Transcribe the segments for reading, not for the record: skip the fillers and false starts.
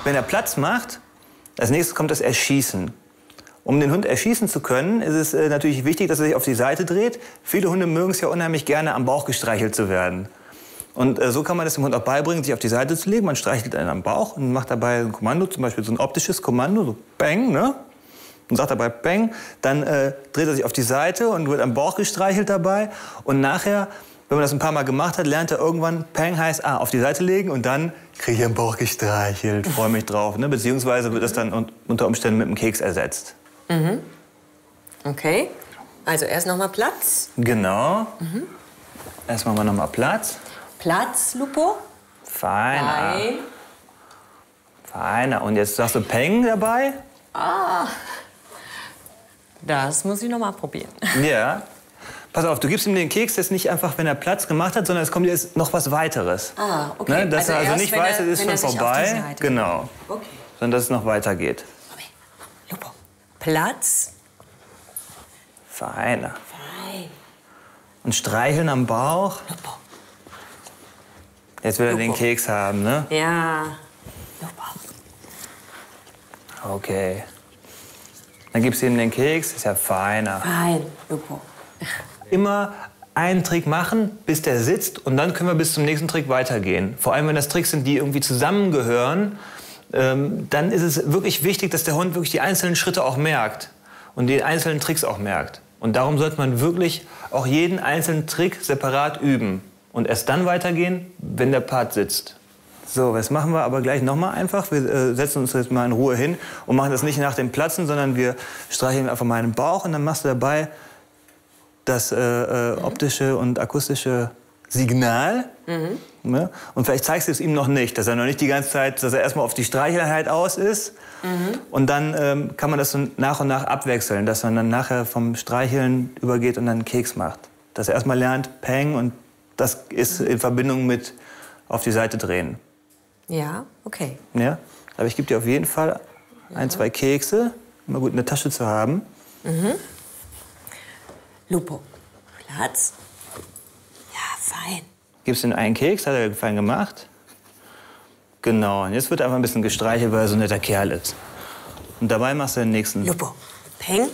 Wenn er Platz macht, als nächstes kommt das Erschießen. Um den Hund erschießen zu können, ist es natürlich wichtig, dass er sich auf die Seite dreht. Viele Hunde mögen es ja unheimlich gerne, am Bauch gestreichelt zu werden. Und so kann man das dem Hund auch beibringen, sich auf die Seite zu legen. Man streichelt einen am Bauch und macht dabei ein Kommando, zum Beispiel so ein optisches Kommando, so Bang, ne? Und sagt dabei Bang. Dann dreht er sich auf die Seite und wird am Bauch gestreichelt dabei. Und nachher, wenn man das ein paar Mal gemacht hat, lernt er irgendwann, Peng heißt, auf die Seite legen und dann kriege ich am Bauch gestreichelt, freue mich drauf. Ne? Beziehungsweise wird das dann unter Umständen mit einem Keks ersetzt. Mhm. Okay, also erst noch mal Platz. Genau. Erst machen wir noch mal Platz. Platz, Lupo. Feiner. Feiner. Und jetzt sagst du Peng dabei? Das muss ich noch mal probieren. Ja. Pass auf, du gibst ihm den Keks jetzt nicht einfach, wenn er Platz gemacht hat, sondern es kommt jetzt noch was weiteres. Okay. Ne? Dass er also erst, nicht weiß, es ist schon vorbei. Genau. Okay. Sondern dass es noch weitergeht. Lupo. Platz. Feiner. Fein. Und streicheln am Bauch. Lupo. Jetzt will er den Keks haben, ne? Ja. Lupo. Okay. Dann gibst du ihm den Keks, ist ja feiner. Fein, Lupo. Immer einen Trick machen, bis der sitzt, und dann können wir bis zum nächsten Trick weitergehen. Vor allem, wenn das Tricks sind, die irgendwie zusammengehören, dann ist es wirklich wichtig, dass der Hund wirklich die einzelnen Schritte auch merkt und die einzelnen Tricks auch merkt. Und darum sollte man wirklich auch jeden einzelnen Trick separat üben und erst dann weitergehen, wenn der Part sitzt. So, das machen wir aber gleich noch mal einfach. Wir setzen uns jetzt mal in Ruhe hin und machen das nicht nach dem Platzen, sondern wir streicheln einfach mal in den Bauch und dann machst du dabei das optische und akustische Signal. Ne? Und vielleicht zeigst du es ihm noch nicht, dass er noch nicht die ganze Zeit, dass er erstmal auf die Streicheleinheit aus ist. Und dann kann man das so nach und nach abwechseln, dass man dann nachher vom Streicheln übergeht und dann einen Keks macht. Dass er erstmal lernt, Peng, und das ist in Verbindung mit auf die Seite drehen. Ja, okay. Ja? Aber ich gebe dir auf jeden Fall ein, zwei Kekse, immer gut in der Tasche zu haben. Lupo. Platz. Ja, fein. Gibst ihm einen Keks, hat er fein gemacht. Genau, und jetzt wird einfach ein bisschen gestreichelt, weil er so ein netter Kerl ist. Und dabei machst du den nächsten. Lupo. Peng.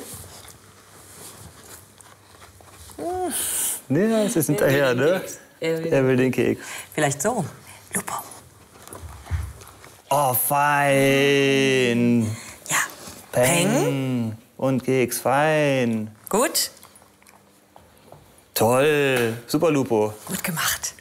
Ja, es ist hinterher, ne? Er will den Keks. Vielleicht so. Lupo. Oh, fein. Ja. Peng. Und Keks, fein. Gut. Toll. Super, Lupo. Gut gemacht.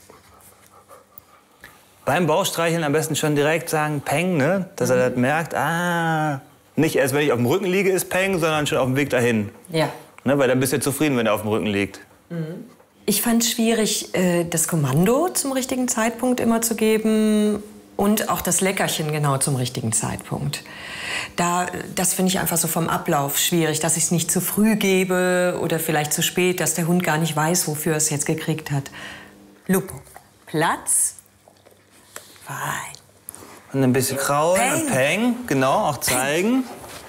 Beim Bauchstreicheln am besten schon direkt sagen Peng, ne? Dass er das merkt. Nicht erst, wenn ich auf dem Rücken liege, ist Peng, sondern schon auf dem Weg dahin. Ja. Ne? Weil dann bist du zufrieden, wenn er auf dem Rücken liegt. Ich fand es schwierig, das Kommando zum richtigen Zeitpunkt immer zu geben und auch das Leckerchen genau zum richtigen Zeitpunkt. Das finde ich einfach so vom Ablauf schwierig, dass ich es nicht zu früh gebe oder vielleicht zu spät, dass der Hund gar nicht weiß, wofür er es jetzt gekriegt hat. Lupo. Platz. Fein. Und ein bisschen kraulen Peng. und Peng, genau, auch zeigen.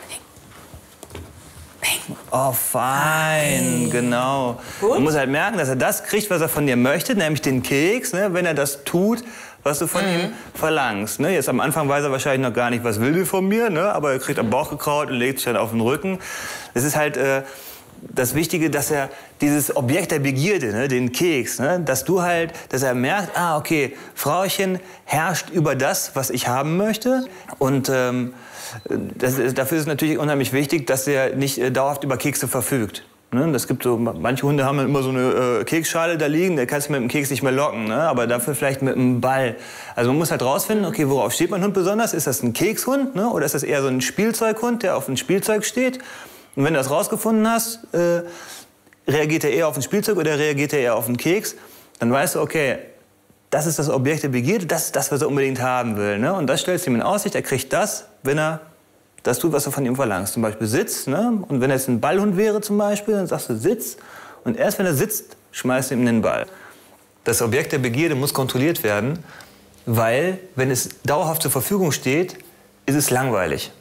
Peng. Oh, fein, genau. Gut. Man muss halt merken, dass er das kriegt, was er von dir möchte, nämlich den Keks, ne, wenn er das tut, was du von ihm verlangst. Ne? Jetzt am Anfang weiß er wahrscheinlich noch gar nicht, was will der von mir, ne? Aber er kriegt am Bauch gekraut und legt sich dann auf den Rücken. Es ist halt das Wichtige, dass er dieses Objekt der Begierde, ne, den Keks, ne, dass er merkt, okay, Frauchen herrscht über das, was ich haben möchte. Und dafür ist es natürlich unheimlich wichtig, dass er nicht dauerhaft über Kekse verfügt. Ne? Das gibt so, manche Hunde haben immer so eine Keksschale da liegen, da kannst du mit dem Keks nicht mehr locken, ne? Aber dafür vielleicht mit einem Ball. Also man muss halt rausfinden, okay, worauf steht mein Hund besonders? Ist das ein Kekshund, ne? Oder ist das eher so ein Spielzeughund, der auf ein Spielzeug steht? Und wenn du das rausgefunden hast, reagiert er eher auf ein Spielzeug oder reagiert er eher auf einen Keks, dann weißt du, okay, das ist das Objekt der Begierde, das ist das, was er unbedingt haben will. Ne? Und das stellst du ihm in Aussicht, er kriegt das, wenn er das tut, was du von ihm verlangst. Zum Beispiel Sitz. Ne? Und wenn er jetzt ein Ballhund wäre zum Beispiel, dann sagst du Sitz. Und erst wenn er sitzt, schmeißt du ihm den Ball. Das Objekt der Begierde muss kontrolliert werden, weil, wenn es dauerhaft zur Verfügung steht, ist es langweilig.